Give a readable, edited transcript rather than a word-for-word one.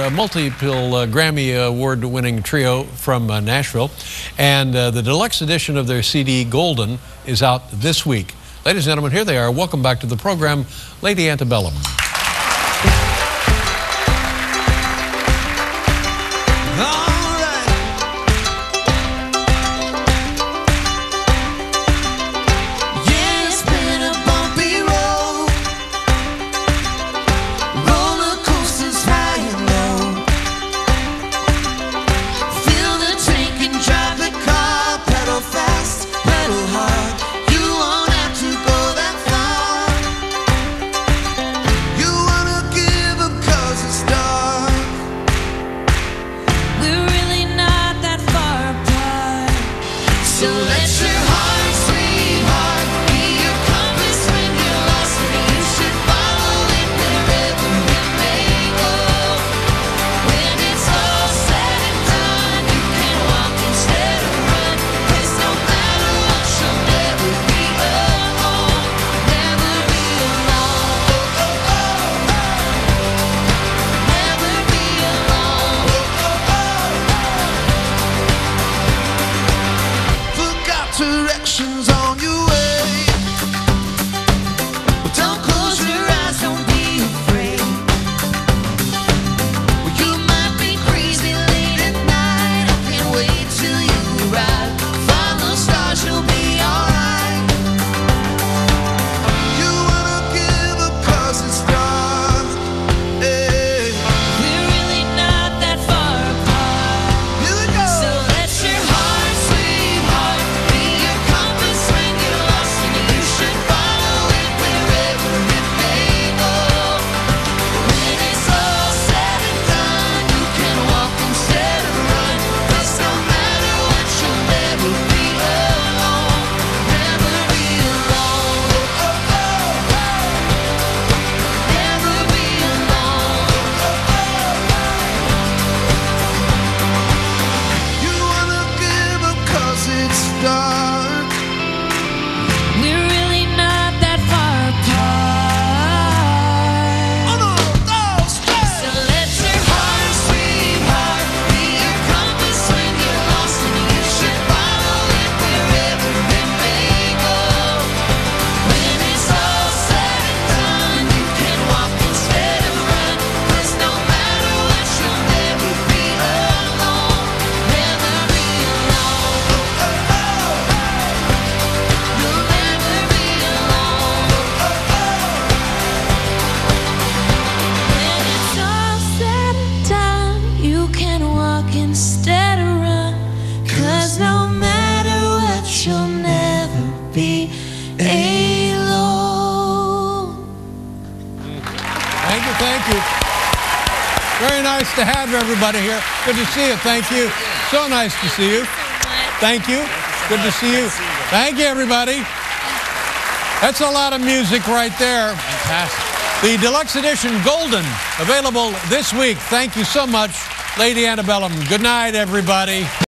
multiple Grammy Award-winning trio from Nashville. And the deluxe edition of their CD, Golden, is out this week. Ladies and gentlemen, here they are. Welcome back to the program, Lady Antebellum. Directions on your way. Well, don't close your eyes, don't be afraid. Well, you might be crazy late at night. I can't wait till you arrive. Find the stars, you'll be alright. You wanna give up 'cause it's dark. Hey. We're really not that far apart. Here we go. So let your heart, sweetheart, be your compass when you're lost, and you should follow it wherever it may go. When it's all said and done, you can walk instead of run. 'Cause no matter what, you'll never be alone. Never be alone. Never be alone. You wanna give up 'cause it's dark. We're really not that far apart. On those days. So let your heart, sweetheart, be your compass when you're lost, and you should follow it wherever it may go. When it's all said and done, you can walk instead of run. 'Cause no matter what, you'll never be alone. Never be alone. You'll never be alone. When it's all said and done, you can walk instead of run. 'Cause no matter what, you'll never be alone. Thank you, thank you. Very nice to have everybody here. Good to see you. Thank you. So nice to see you. Thank you. Good to see you. Thank you, everybody. That's a lot of music right there. Fantastic. The deluxe edition, Golden, available this week. Thank you so much, Lady Antebellum. Good night, everybody.